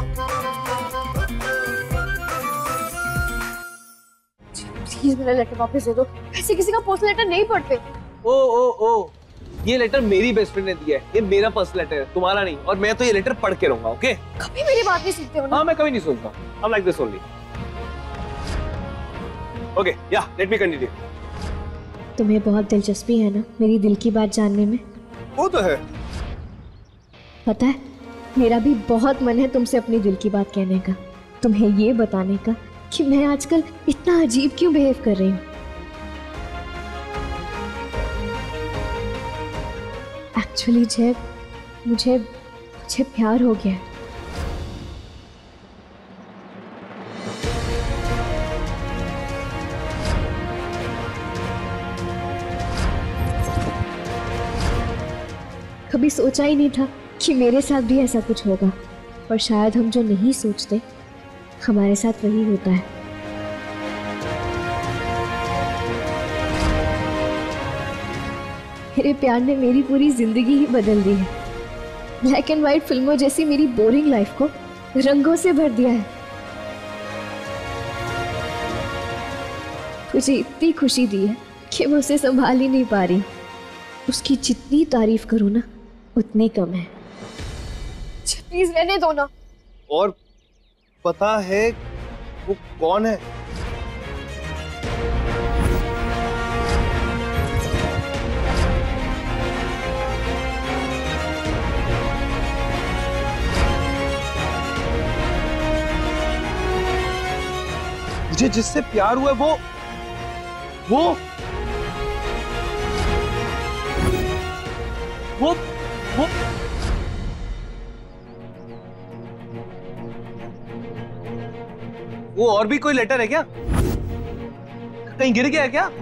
Please मेरा letter वापस दे दो। ऐसे किसी का पर्सनल लेटर नहीं पढ़ते। ओ, ये लेटर मेरी बेस्ट फ्रेंड ने दिया है। ये मेरा पर्सनल लेटर है, तुम्हारा नहीं। और मैं तो ये लेटर पढ़ के रहूंगा, ओके? कभी मेरी बात नहीं सुनते हो ना? हाँ, मैं कभी नहीं सुनता। I'm like this only. Okay, yeah, let me continue. तुम्हें बहुत दिलचस्पी है ना मेरी दिल की बात जानने में? वो तो है। पता है, मेरा भी बहुत मन है तुमसे अपनी दिल की बात कहने का, तुम्हें ये बताने का कि मैं आजकल इतना अजीब क्यों बिहेव कर रही हूँ। एक्चुअली जय, मुझे प्यार हो गया है। कभी सोचा ही नहीं था कि मेरे साथ भी ऐसा कुछ होगा, और शायद हम जो नहीं सोचते हमारे साथ वही होता है। मेरे प्यार ने मेरी पूरी जिंदगी ही बदल दी है। ब्लैक एंड व्हाइट फिल्मों जैसी मेरी बोरिंग लाइफ को रंगों से भर दिया है। मुझे इतनी खुशी दी है कि मैं उसे संभाल ही नहीं पा रही। उसकी जितनी तारीफ करूं ना उतनी कम है। प्लीज रहने दो ना। और पता है वो कौन है? मुझे जिससे प्यार हुआ वो और भी कोई लेटर है क्या? कहीं गिर गया क्या?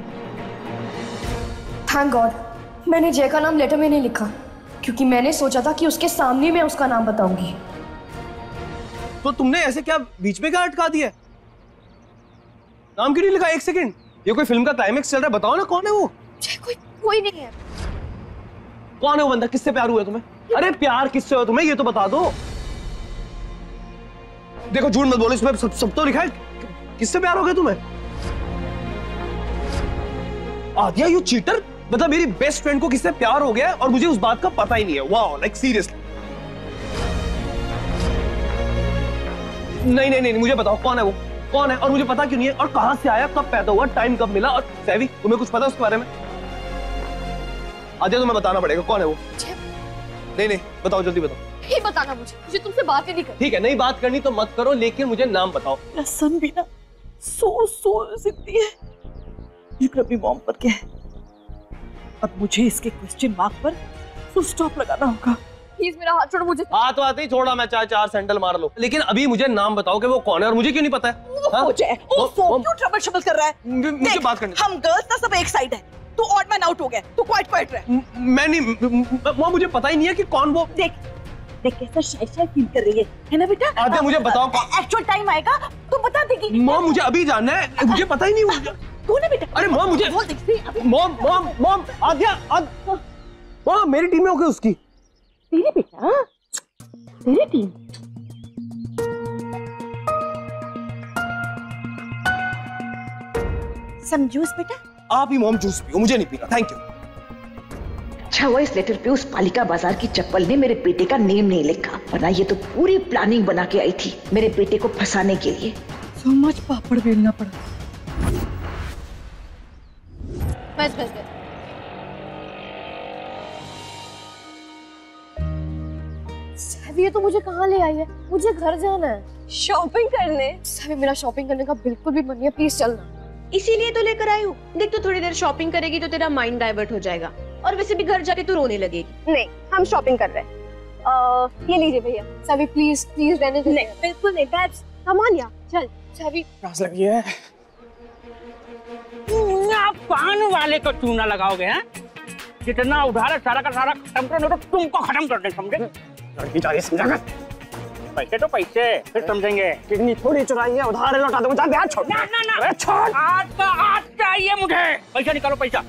थैंक गॉड मैंने जय का नाम लेटर में नहीं लिखा, क्योंकि मैंने सोचा था कि उसके सामने मैं उसका नाम बताऊंगी। तो तुमने ऐसे क्या बीच में क्या अटका दिया? नाम क्यों नहीं लिखा? एक सेकंड, ये कोई फिल्म का क्लाइमेक्स चल रहा है, बताओ ना कौन है वो? कोई नहीं है। कौन है वो बंदा? किससे प्यार हुआ है तुम्हें? अरे प्यार किससे हुआ तुम्हें ये तो बता दो। देखो झूठ मत बोलो, इसमें सब तो लिखा है। किससे प्यार हो गया तुम्हें? आदिया यू चीटर, मतलब मेरी बेस्ट फ्रेंड को किससे प्यार हो गया और मुझे उस बात का पता ही नहीं है। Wow, like seriously. नहीं, मुझे बताओ कौन है वो? कौन है और मुझे पता क्यों नहीं है? और कहां से आया, कब पैदा हुआ, टाइम कब मिला? और सैवी तुम्हें कुछ पता उसके बारे में? आदिया तुम्हें बताना पड़ेगा कौन है वो। नहीं बताओ, जल्दी बताओ। नहीं बताना मुझे तुमसे बात ही नहीं करनी। ठीक है, नहीं बात करनी तो मत करो, लेकिन मुझे नाम बताओ। सन भी ना सो जिद्दी है, लेकिन अपनी मॉम पर क्या है। अब मुझे इसके क्वेश्चन मार्क पर फुल स्टॉप लगाना होगा। प्लीज मेरा हाथ छोड़ो। मुझे हाथ ही छोड़ा, मैं चाहे 4 सैंडल मार लो, लेकिन अभी मुझे नाम बताओ कि वो कौन है और मुझे क्यों नहीं पता है? क्यों ट्रबल शबल कर रहा है? मुझे बात करनी। हम गर्ल्स ना सब एक साइड है, तू ऑड मैन आउट हो गया, तू क्वाइट रहे। मैं नहीं, मुझे पता ही नहीं है कि कौन वो। देख कैसा शाय फील कर रही है ना बेटा? आदिया मुझे बताओ, एक्चुअल टाइम आएगा तो बता देगी। मॉम मुझे अभी जानना है, मुझे पता ही नहीं। कौन है बेटा? अरे मॉम मुझे बोल देखते। मॉम आदिया मॉम मेरी टीम में होगी उसकी। तेरी बेटा, तेरी टीम। सम जूस बेटा। आप ही मॉम जूस पियो, मुझे नहीं पीना, थैंक यू। अच्छा हुआ इस लेटर पे उस पालिका बाजार की चप्पल ने मेरे बेटे का नेम नहीं लिखा, वरना ये तो पूरी प्लानिंग बना के आई थी मेरे बेटे को फंसाने के लिए। सो मच पापड़ बेलना पड़ा। बस सैवी, ये तो मुझे कहाँ ले आई है? मुझे घर जाना है शॉपिंग करने। सैवी मेरा शॉपिंग करने का बिल्कुल भी मन नहीं है, प्लीज चलना। इसीलिए तो लेकर आई हूँ। देख, तो थोड़ी देर शॉपिंग करेगी तो तेरा माइंड डाइवर्ट हो जाएगा, और वैसे भी घर जाके तू रोने लगेगी। नहीं, हम शॉपिंग कर रहे हैं। ये लीजिए भैया। सैवी प्लीज रहने दो। नहीं, बिल्कुल नहीं। बैब्स कम ऑन यार, चल। सैवी प्यास लगी है। पान वाले को चूना लगाओगे हैं? जितना उधार है सारा का सारा खत्म करो, तो तुमको खत्म कर दे, समझे? लड़की चाहिए समझा कर। पैसे तो पैसे, फिर समझेंगे। कितनी थोड़ी चुराई है, उधार लौटा दो। छोड़ ना। अरे छोड़। आज चाहिए मुझे। पैसा निकालो, पैसा।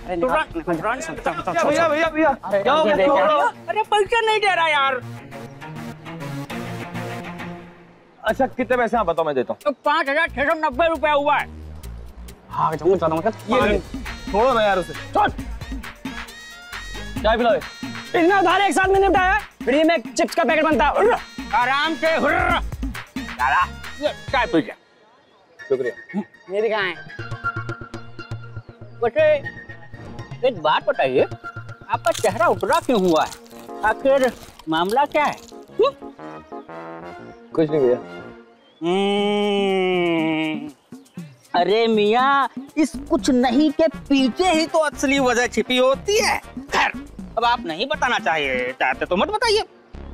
भैया अरे पैसा नहीं दे रहा यार। अच्छा कितने पैसे आप बताओ, मैं देता हूँ। तो 5,690 रुपया हुआ है। हाँ ये छोड़ो ना यार उसे, छोड़। चाय पिलाओ। इतना उधार एक साथ में निपटाया, फ्री में चिप्स का पैकेट बनता है। आराम से चाय पी जा। शुक्रिया। ये दिखाएं। वैसे एक बात बताइए, आपका चेहरा उतरा क्यों हुआ है? आखिर मामला क्या है? कुछ नहीं भैया। अरे मियाँ, इस कुछ नहीं के पीछे ही तो असली वजह छिपी होती है। खैर, अब आप नहीं बताना चाहते तो मत बताइए।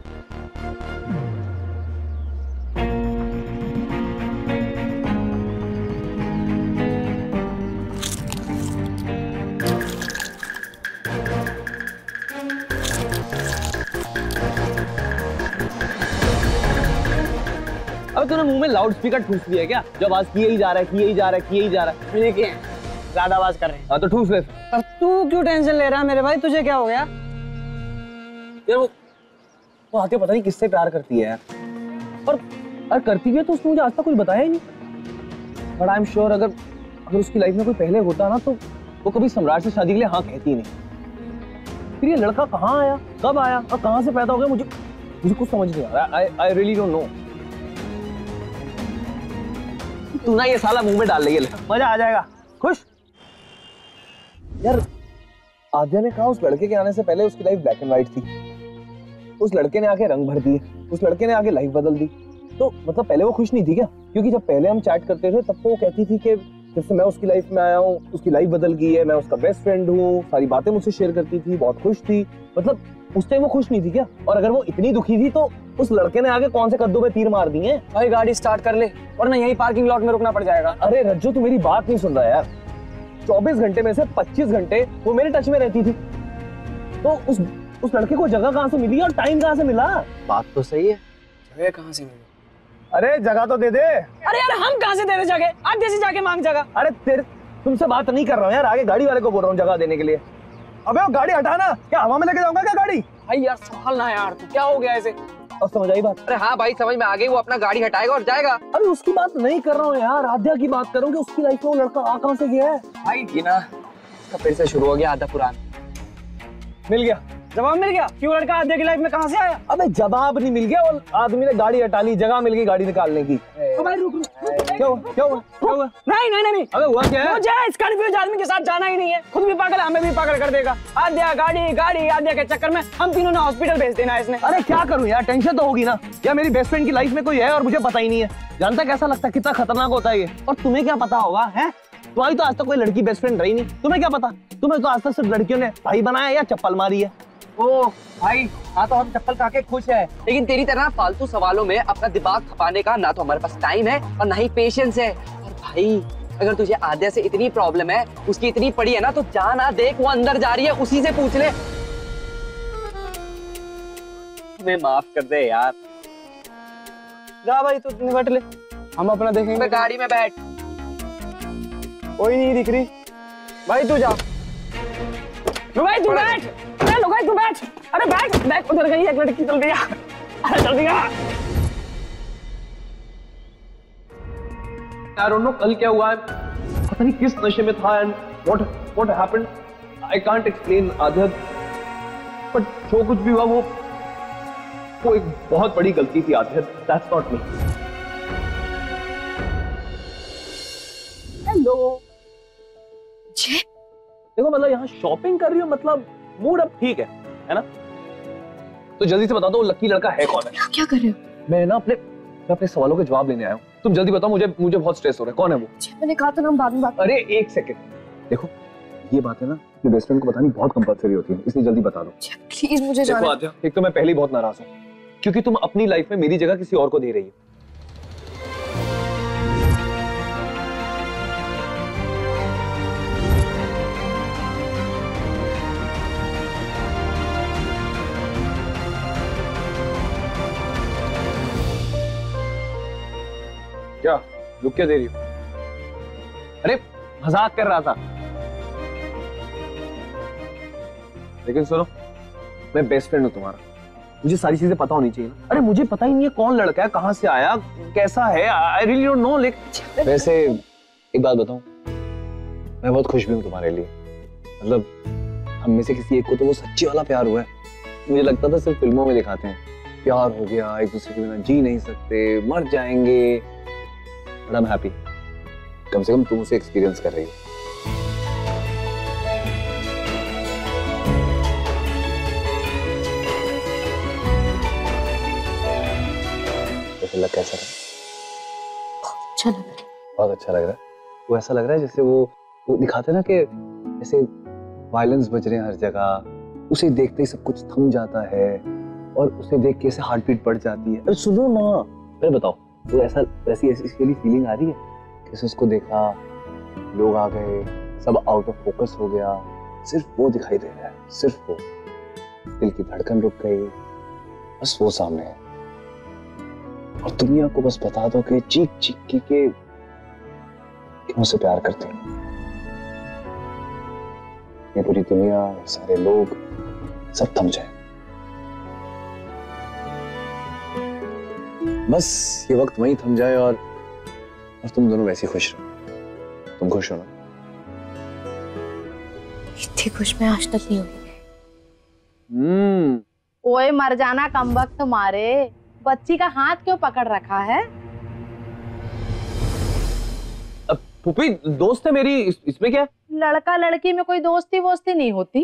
अब तूने मुंह में लाउड स्पीकर ठूस लिया क्या? जो आवाज किए ही जा रहा है, किए ही जा रहा है, किए ही जा रहा है। देखिए, ज्यादा आवाज कर रहे हैं। हाँ तो ठूस ले। अब तू क्यों टेंशन ले रहा है मेरे भाई? तुझे क्या हो गया? यार वो आके पता नहीं किससे प्यार करती है यार। और करती भी है तो उसने मुझे आज तक कुछ बताया ही नहीं। बट आई एम श्योर अगर उसकी लाइफ में कोई पहले होता ना तो वो कभी सम्राट से शादी के लिए हाँ कहती ही नहीं। फिर ये लड़का कहाँ आया, कब आया और कहाँ से पैदा हो गया, मुझे कुछ समझ नहीं आ रहा। I really don't know. तू ना ये साला मुंह में डाल ले, मजा आ जाएगा। खुश यार। आद्या ने कहा उस लड़के के आने से पहले उसकी लाइफ ब्लैक एंड व्हाइट थी। उस लड़के ने आके रंग भर दिए, उस लड़के ने आके लाइफ बदल दी। तो मतलब पहले वो खुश नहीं थी क्या? क्योंकि जब पहले हम चैट करते थे तब तो वो कहती थी कि जब से मैं उसकी लाइफ में आया हूँ उसकी लाइफ बदल गई है, मैं उसका बेस्ट फ्रेंड हूँ, सारी बातें मुझसे शेयर करती थी, बहुत खुश थी। मतलब उस टाइम वो खुश नहीं थी क्या? और अगर वो इतनी दुखी थी तो उस लड़के ने आगे कौन से कद्दू में तीर मार दिए? भाई गाड़ी स्टार्ट कर ले वरना यही पार्किंग लॉट में रुकना पड़ जाएगा। अरे रज्जू तू मेरी बात नहीं सुन रहा यार। 24 घंटे में से 25 घंटे वो मेरे टच में रहती थी। तो उस लड़के को जगह कहाँ से मिली और टाइम कहाँ से मिला? बात तो सही है, जगह कहाँ से मिली? अरे जगह तो दे दे। अरे यार हम कहाँ से दे रहे जगह? आप जैसे जाके मांग जगह। अरे तुमसे बात नहीं कर रहा हूँ यार, आगे गाड़ी वाले को बोल रहा हूँ जगह देने के लिए। अबे वो गाड़ी हटाना, क्या हवा में लेके जाऊंगा क्या गाड़ी? भाई यार संभालना यार, तू क्या हो गया ऐसे? अब समझ आई बात? अरे हाँ भाई समझ में आ गई, वो अपना गाड़ी हटाएगा और जाएगा। अरे उसकी बात नहीं कर रहा हूँ यार, आद्या की बात कर रहा हूँ कि उसकी लाइफ में वो लड़का आ कहाँ से गया है। भाई ये ना फिर से शुरू हो गया आधा पुराना। मिल गया जवाब, मिल गया। क्यों लड़का आद्या की लाइफ में कहाँ से आया? अबे जवाब नहीं मिल गया, और आदमी ने गाड़ी हटा ली, जगह मिल गई गाड़ी निकालने की। तो भाई रुक। क्या हुआ? नहीं। अबे हुआ क्या है? मुझे इस कंफ्यूज आदमी के साथ जाना ही नहीं है। खुद भी पागल, हमें भी पागल कर देगा। आद्या गाड़ी आद्या के चक्कर में हम तीनों ने हॉस्पिटल भेज देना है इसने। अरे क्या करूं यार, टेंशन तो होगी ना। या मेरी बेस्ट फ्रेंड की लाइफ में कोई है और मुझे पता ही नहीं है। जानता कैसा लगता है, कितना खतरनाक होता है ये। और तुम्हें क्या पता होगा है? तुम्हारी तो आज तक कोई लड़की बेस्ट फ्रेंड रही नहीं, तुम्हें क्या पता? तुम्हें तो आज तक सिर्फ लड़कियों ने भाई बनाया या चप्पल मारी है। ओ भाई हाँ तो हम चप्पल खा के खुश है, लेकिन तेरी तरह फालतू सवालों में अपना दिमाग खपाने का ना तो हमारे पास टाइम है और ना ही पेशेंस है। और भाई अगर तुझे आद्या से इतनी प्रॉब्लम है, उसकी इतनी पड़ी है ना, तो जा ना, देख वो अंदर जा रही है, उसी से पूछ ले। हमें माफ कर दे यार। जा भाई तू निपट ले, हम अपना देखेंगे। मैं गाड़ी में बैठ। कोई नहीं दिख रही। भाई तू जा। लुगाई तू बैठ। अरे लुगाई तू बैठ। अरे बैठ उधर गई एक लड़की, जल्दी आ। अरे जल्दी आ। I don't know कल क्या हुआ है, पता नहीं किस नशे में था and what happened I can't explain Adya, but जो कुछ भी हुआ वो एक बहुत बड़ी गलती थी Aadya, that's not me। Hello जी देखो, मतलब यहाँ शॉपिंग कर रही हो, मतलब मूड अब ठीक है ना? तो जल्दी से बता दो वो लकी लड़का है कौन है? क्या कर रहे हो? मैं अपने सवालों के जवाब लेने आया हूँ। तुम जल्दी बताओ, मुझे बहुत स्ट्रेस हो रहा है। कौन है वो? मैंने कहा था ना हम बाद में बात। अरे एक सेकंड, देखो ये बात है ना, अपने बेस्ट फ्रेंड को बतानी बहुत कंपलसरी होती है, इसलिए जल्दी बता दो प्लीज। मुझे जाना है। एक तो मैं पहले ही बहुत नाराज हूँ क्योंकि तुम अपनी लाइफ में मेरी जगह किसी और को दे रही हो। क्या रुक क्या दे रही हो? अरे मजाक कर रहा था। लेकिन सुनो, मैं बेस्ट फ्रेंड हूं तुम्हारा, मुझे सारी चीजें पता होनी चाहिए ना। अरे मुझे पता ही नहीं है कौन लड़का है, कहाँ से आया, कैसा है, आई रियली डोंट नो। वैसे एक बात बताऊं, मैं बहुत खुश भी हूँ तुम्हारे लिए। मतलब हम में से किसी एक को तो वो सच्ची वाला प्यार हुआ है। मुझे लगता था सिर्फ फिल्मों में दिखाते हैं, प्यार हो गया, एक दूसरे के बिना जी नहीं सकते, मर जाएंगे। बट आई एम हैप्पी, कम से कम तुम उसे एक्सपीरियंस कर रही हो। लग कैसा रहा? अच्छा लग रहा है। बहुत अच्छा लग रहा है। वो ऐसा लग रहा है जैसे वो दिखाते ना कि जैसे वायलेंस बज रहे हैं हर जगह, उसे देखते ही सब कुछ थम जाता है और उसे देख के ऐसे हार्ट बीट बढ़ जाती है। अरे सुनो ना, अरे बताओ, वो ऐसा वैसी ऐसी फीलिंग आ रही है कि उसको देखा, लोग आ गए, सब आउट ऑफ फोकस हो गया, सिर्फ वो दिखाई दे रहा है, सिर्फ वो। दिल की धड़कन रुक गई, बस वो सामने है। और दुनिया को बस बता दो कि चीख चीख के उसे प्यार करते हैं। ये पूरी दुनिया, सारे लोग, सब थम जाए। बस ये वक्त वहीं थम जाए और तुम दोनों वैसे खुश रहो। तुम खुश हो ना? इतनी खुश मैं आज तक नहीं हुई। ओए मर जाना कमबख्त मारे, बच्ची का हाथ क्यों पकड़ रखा है? पुपी दोस्त है मेरी, इसमें क्या? लड़का लड़की में कोई दोस्ती वोस्ती नहीं होती।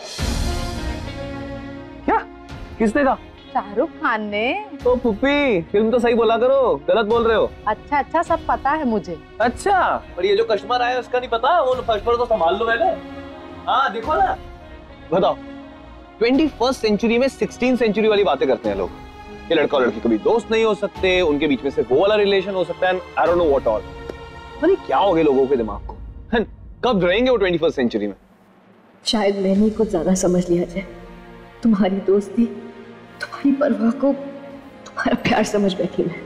क्या? किसने कहा? शाहरुख खान ने। तो पुपी फिल्म तो सही बोला करो, गलत बोल रहे हो। अच्छा अच्छा, सब पता है मुझे। अच्छा, पर ये जो कस्टमर आया उसका नहीं पता? वो फर्स्ट पर तो संभाल लो पहले। हाँ देखो ना, बताओ 21st सेंचुरी में 16th सेंचुरी वाली बातें करते हैं लोग। ये लड़का और लड़की कभी दोस्त नहीं हो सकते, उनके बीच में सिर्फ वो वाला रिलेशन हो सकता है। I don't know what all. अरे क्या हो गया लोगों के दिमाग को? कब रहेंगे वो 21st सेंचुरी में? शायद मैंने कुछ ज्यादा समझ लिया जाए। तुम्हारी दोस्ती, तुम्हारी परवाह को तुम्हारा प्यार समझ बैठी मैं।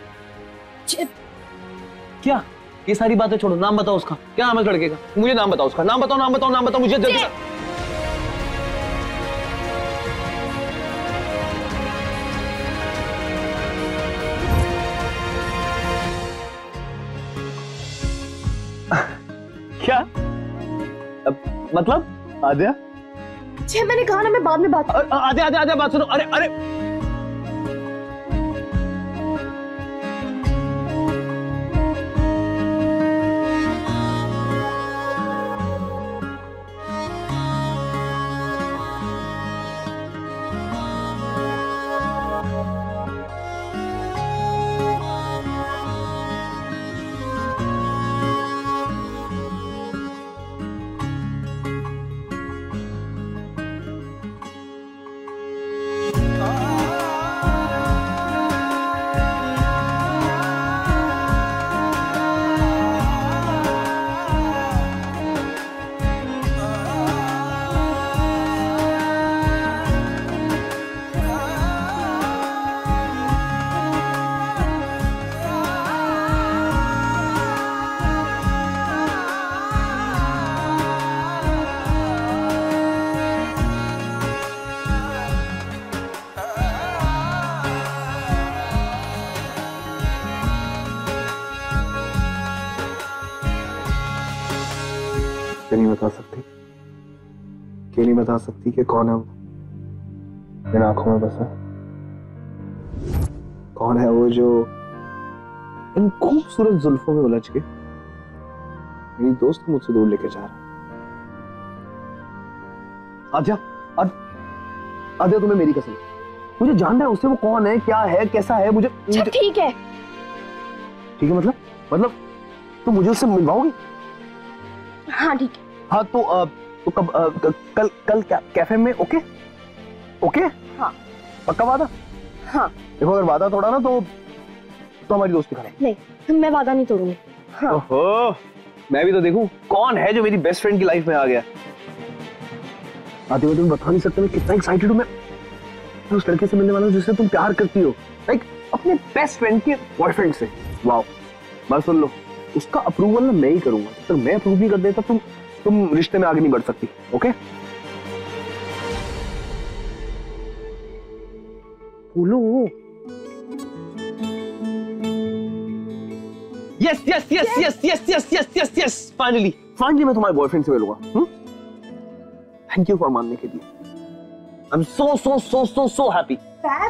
क्या? ये सारी बातें छोड़ो, नाम बताओ उसका। क्या नाम है लड़के का? मुझे नाम बताओ उसका। नाम बताओ, नाम बताओ, नाम बताओ मुझे जल्दी। क्या मतलब? आद्या, मैंने कहा ना मैं बाद में बात। आद्या आद्या आद्या बात सुनो। अरे अरे नहीं बता सकती, क्यों नहीं बता सकती कि कौन है वो इन आंखों में बसा? कौन है वो जो इन खूबसूरत जुल्फों में उलझ के मेरी दोस्त को मुझसे दूर लेके जा रहा? आद्या, आद्या तुम्हें मेरी कसम, मुझे जानना है उससे वो कौन है, क्या है, कैसा है। मुझे ठीक है। ठीक है मतलब तुम मुझे उससे मिलवाओगी? हाँ ठीक है। हाँ तो कब कल कैफे में? ओके? हाँ। पक्का वादा? हाँ। देखो अगर वादा तोड़ा ना तो हमारी दोस्ती खराब। नहीं, मैं वादा नहीं तोड़ूंगी। हाँ। ओहो, मैं भी तो देखूं कौन है जो मेरी बेस्ट फ्रेंड की लाइफ में आ गया। आती मैं तुम्हें बता नहीं सकता मैं कितना एक्साइटेड हूँ। मैं उस लड़के से मिलने वाला हूँ जिससे तुम प्यार करती हो, लाइक अपने बेस्ट फ्रेंड के बॉयफ्रेंड से। वाओ, बस सुन लो, उसका अप्रूवल ना मैं ही करूंगा। तो मैं अप्रूव नहीं कर देता तुम रिश्ते में आगे नहीं बढ़ सकती। ओके? बोलो। Yes yes yes yes yes yes yes yes yes finally मैं तुम्हारे बॉयफ्रेंड से मिलूंगा। थैंक यू फॉर मानने के लिए। I am so so so so so happy.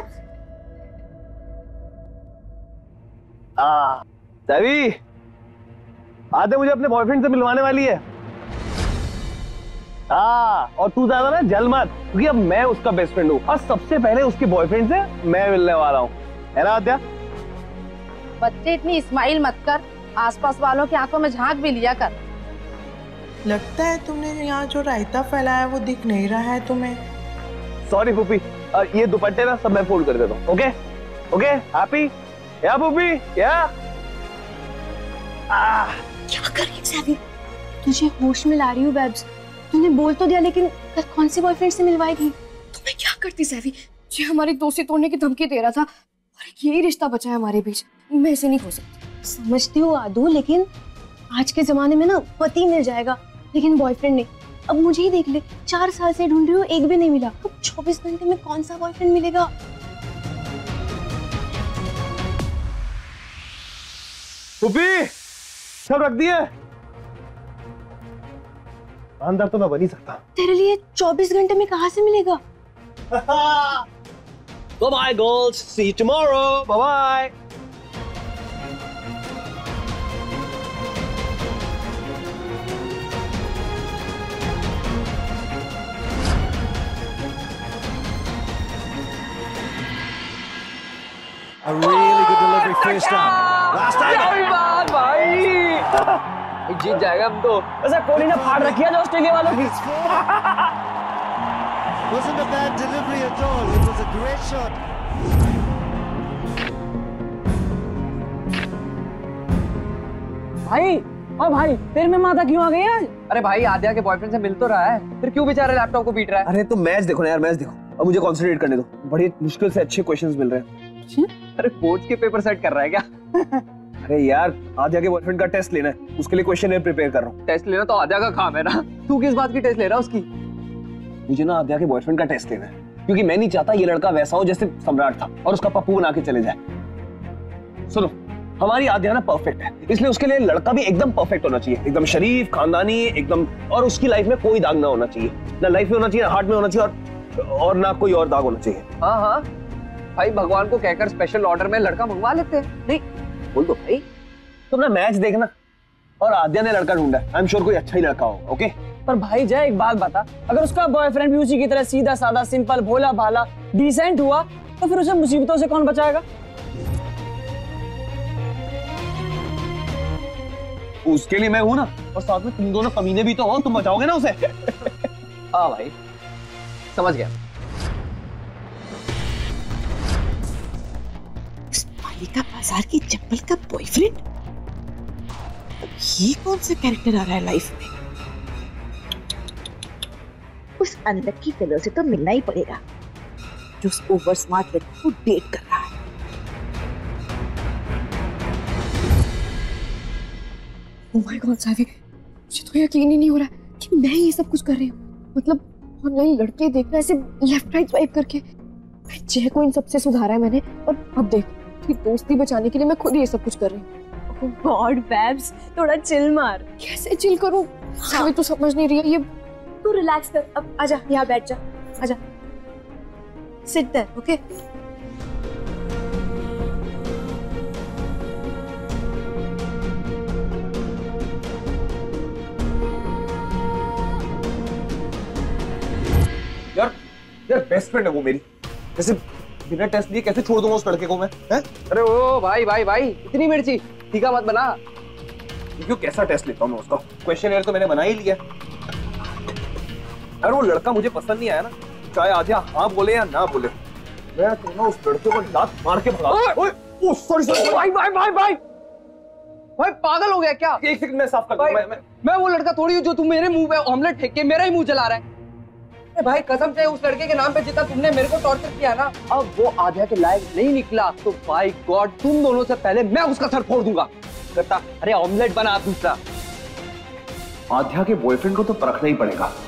सैवी, आधे मुझे अपने बॉयफ्रेंड से मिलवाने वाली है। और तू ज्यादा ना जल मत, क्योंकि अब मैं उसका बेस्ट फ्रेंड हूँ और सबसे पहले उसके बॉयफ्रेंड से मैं मिलने वाला हूँ, है ना आद्या? बच्चे इतनी इस्माइल मत कर, आसपास वालों की आंखों में झांक भी लिया कर। लगता है तुमने यहाँ जो रायता फैलाया वो दिख नहीं रहा है तुम्हें। सॉरी पुप्पी, ये दुपट्टे ना सब मैं फोल्ड कर देता हूँ। ओके ओके, हैप्पी या पुप्पी या? क्या कर रही है सैवी? तुझे होश में ला रही हूँ बेब्स। तूने बोल तो दिया, लेकिन कल कौन से बॉयफ्रेंड से मिलवाएगी? तो मैं क्या करती सैवी? जो हमारी दोस्ती तोड़ने की धमकी दे रहा था, और यही रिश्ता बचा है हमारे बीच। मैं ऐसे नहीं हो सकती। समझती हूँ आदू, लेकिन आज के जमाने में ना पति मिल जाएगा, लेकिन बॉयफ्रेंड नहीं। अब मुझे ही देख ले, 4 साल से ढूंढ रही हूँ, एक भी नहीं मिला। अब 24 घंटे में कौन सा बॉयफ्रेंड मिलेगा? पुप्पी, सब रख दिए? अंदर तो मैं बन ही सकता। तेरे लिए 24 घंटे में कहाँ से मिलेगा? Bye bye girls, see you tomorrow. Bye bye. A really good delivery first time. Last time. भाई जीत जाएगा हम तो। वैसे कोहली ने फाड़ रखी है जो ऑस्ट्रेलिया वालों की। Wasn't a bad delivery at all. It was a great shot. भाई, ओ भाई, तेरे में माता क्यों आ गई आज? अरे भाई, आद्या के बॉयफ्रेंड से मिल तो रहा है, फिर क्यों बेचारे लैपटॉप को पीट रहा है? अरे तो मैच देखो ना यार, मैच देखो। अब मुझे कंसंट्रेट करने दो, बड़ी मुश्किल से अच्छे क्वेश्चंस मिल रहे हैं। अरे बोर्ड के पेपर सेट कर रहा है क्या? अरे यार, आद्या के बॉयफ्रेंड का टेस्ट लेना है, उसके लिए क्वेश्चन प्रिपेयर कर रहा हूँ। टेस्ट लेना तो आद्या का काम है ना, तू किस बात की टेस्ट ले रहा है उसकी? मुझे ना आद्या के बॉयफ्रेंड का टेस्ट लेना है, क्योंकि मैं नहीं चाहता ये लड़का वैसा हो जैसे सम्राट था और उसका पप्पू बना के चले जाए। सुनो, हमारी आद्या ना परफेक्ट है, इसलिए उसके लिए लड़का भी एकदम परफेक्ट होना चाहिए, एकदम शरीफ, खानदानी, एकदम, और उसकी लाइफ में कोई दाग ना होना चाहिए, ना लाइफ में होना चाहिए, ना हार्ट में होना चाहिए, और ना कोई और दाग होना चाहिए। हाँ हाँ भाई, भगवान को कहकर स्पेशल ऑर्डर में लड़का मंगवा लेते हैं। नहीं बोल दो भाई। तुम ना मैच देखना, और आद्या ने लड़का ढूंढा है, आई एम श्योर कोई अच्छा ही लड़का हो। ओके? पर भाई जय, एक बात बता, अगर उसका बॉयफ्रेंड भी उसी की तरह सीधा साधा, सिंपल, भोला भाला, डिसेंट हुआ, तो फिर उसे मुसीबतों से कौन बचाएगा? उसके लिए मैं हूं ना, और साथ में तुम दोनों कमीने भी तो हो, तुम बचाओगे ना उसे। हाँ भाई, समझ गया। पालिका बाजार की चप्पल का बॉयफ्रेंड? ये कौन सा कैरेक्टर आ रहा है लाइफ में? उस अंदर की फेलो से तो मिलना ही पड़ेगा, जो उस ओवर स्मार्ट लड़की को डेट कर रहा है। ओह माय गॉड सैवी, मुझे तो यकीन ही नहीं हो रहा है कि मैं ये सब कुछ कर रही हूँ। मतलब ऑनलाइन लड़के देखना, ऐसे लेफ्ट राइट स्वाइप करके। जय को इन सबसे सुधारा है मैंने, और अब देख, दोस्ती बचाने के लिए मैं खुद ये सब कुछ कर रही हूँ। गॉड बेब्स, थोड़ा चिल मार। कैसे चिल करूँ? सैवी तू समझ नहीं रही है ये। तू रिलैक्स कर, अब आजा यहाँ बैठ जा, आजा, सिट देयर, ओके? यार बेस्ट फ्रेंड है वो मेरी, जैसे बिना टेस्ट लिए कैसे छोड़ दूंगा उस लड़के को मैं? हैं? अरे ओ भाई भाई भाई, इतनी मिर्ची तीखा मत बना। क्यों, कैसा टेस्ट लेता हूँ मैं उसका? क्वेश्चन तो मैंने बना ही लिया। अगर वो लड़का मुझे पसंद नहीं आया ना, चाहे आद्या हाँ बोले या ना बोले, मैं तो उस लड़के को लात मार के भगा। सॉरी भाई भाई भाई भाई भाई, पागल हो गया क्या? एक सेकंड मैं साफ कर दूं। मैं वो लड़का थोड़ी हूँ जो तुम मेरे मुंह पे ऑमलेट फेंक के मेरा ही मुंह जला रहा है। भाई कसम से उस लड़के के नाम पे जितना तुमने मेरे को टॉर्चर किया ना, अब वो आद्या के लायक नहीं निकला तो बाय गॉड तुम दोनों से पहले मैं उसका सर फोड़ दूंगा। करता, अरे ऑमलेट बना दूसरा। आद्या के बॉयफ्रेंड को तो परखना ही पड़ेगा।